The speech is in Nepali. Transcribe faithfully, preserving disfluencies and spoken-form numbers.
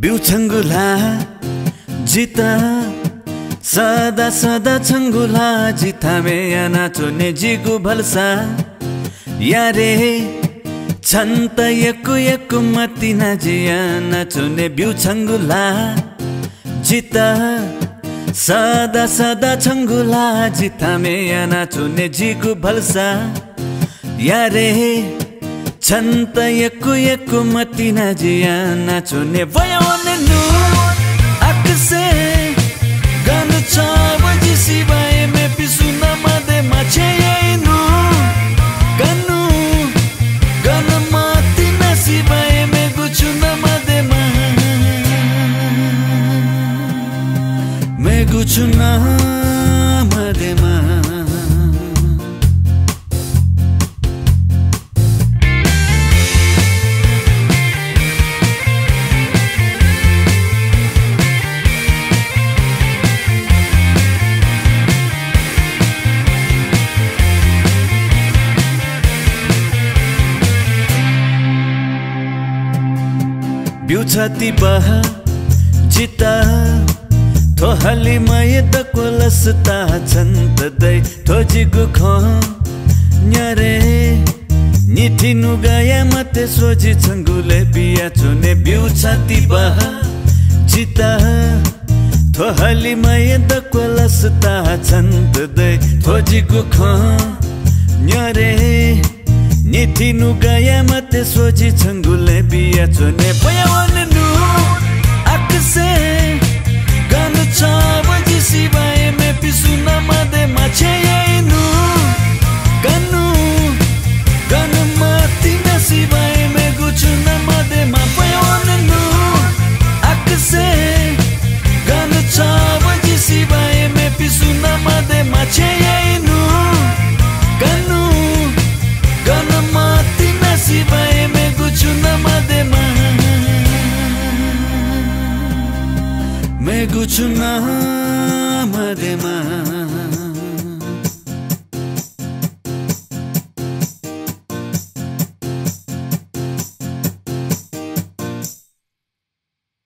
बिउ छङ्गुला जिता सदा सदा छङ्गुला जिता मेया नाचोने जिगु भल्सा यारे छन्त यकु यकु मति नजिया नाचोने बिउ छङ्गुला जिता सदा सदा छङ्गुला जिता मेया नाचोने जिगु भल्सा यारे छन्त यकु यकु मति नजिया नाचोने वयोने नु अक्से गन चाव जिसी बाए में पिसु नमदे माछे नु गनु गन मति नसी बाए में गुछु नमदे मा मैं गुछु नमदे मा बिउ छाती बहा जिता थो हली मय त कोलसता छन्त दै थो जिगु ख न्यारे निठिनु गया मते सोझी छङ्गुले बिया चुने बिउ छाती बहा जिता थो हली मय त कोलसता छन्त दै थो जिगु ख न्यारे निठिनु गया मते सोझी छङ्गुले बिया चुने पयावन नु अक्से गन चाव जिसी बाए में पिसु नमदे माछे नु गनु गन मति नसी बाए में गुछु नमदे मा पयावन नु अक्से गन चाव जिसी बाए में पिसु नमदे माछे नु गनु गन मति नसी बाए में गुछु नमदे मा मैं गुछु ना